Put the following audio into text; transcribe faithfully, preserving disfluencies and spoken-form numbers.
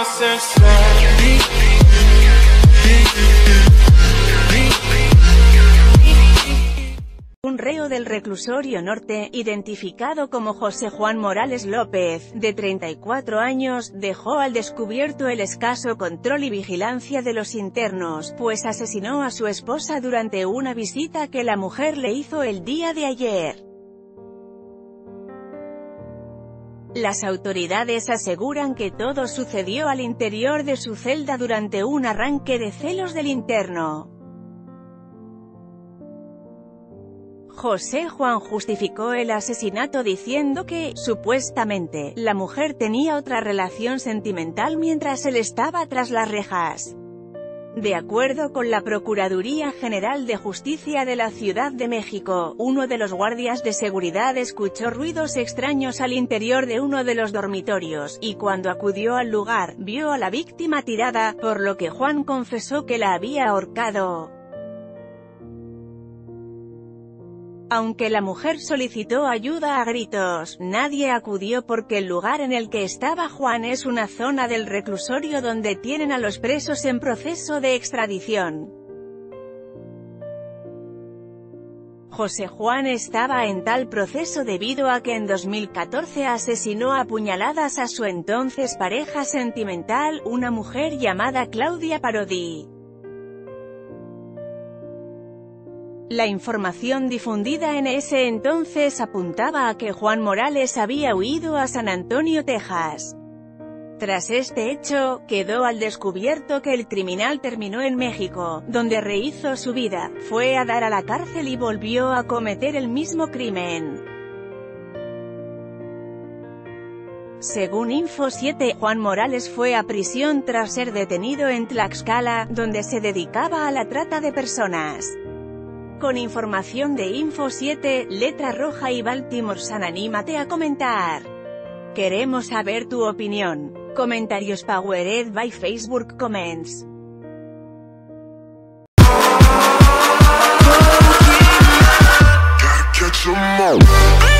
Un reo del reclusorio norte, identificado como José Juan Morales López, de treinta y cuatro años, dejó al descubierto el escaso control y vigilancia de los internos, pues asesinó a su esposa durante una visita que la mujer le hizo el día de ayer. Las autoridades aseguran que todo sucedió al interior de su celda durante un arranque de celos del interno. José Juan justificó el asesinato diciendo que, supuestamente, la mujer tenía otra relación sentimental mientras él estaba tras las rejas. De acuerdo con la Procuraduría General de Justicia de la Ciudad de México, uno de los guardias de seguridad escuchó ruidos extraños al interior de uno de los dormitorios, y cuando acudió al lugar, vio a la víctima tirada, por lo que Juan confesó que la había ahorcado. Aunque la mujer solicitó ayuda a gritos, nadie acudió porque el lugar en el que estaba Juan es una zona del reclusorio donde tienen a los presos en proceso de extradición. José Juan estaba en tal proceso debido a que en dos mil catorce asesinó a puñaladas a su entonces pareja sentimental, una mujer llamada Claudia Parodi. La información difundida en ese entonces apuntaba a que Juan Morales había huido a San Antonio, Texas. Tras este hecho, quedó al descubierto que el criminal terminó en México, donde rehizo su vida, fue a dar a la cárcel y volvió a cometer el mismo crimen. Según Info siete, Juan Morales fue a prisión tras ser detenido en Tlaxcala, donde se dedicaba a la trata de personas. Con información de Info siete, Letra Roja y Baltimore Sun, anímate a comentar. Queremos saber tu opinión. Comentarios powered by Facebook Comments. Gotta catch 'em all.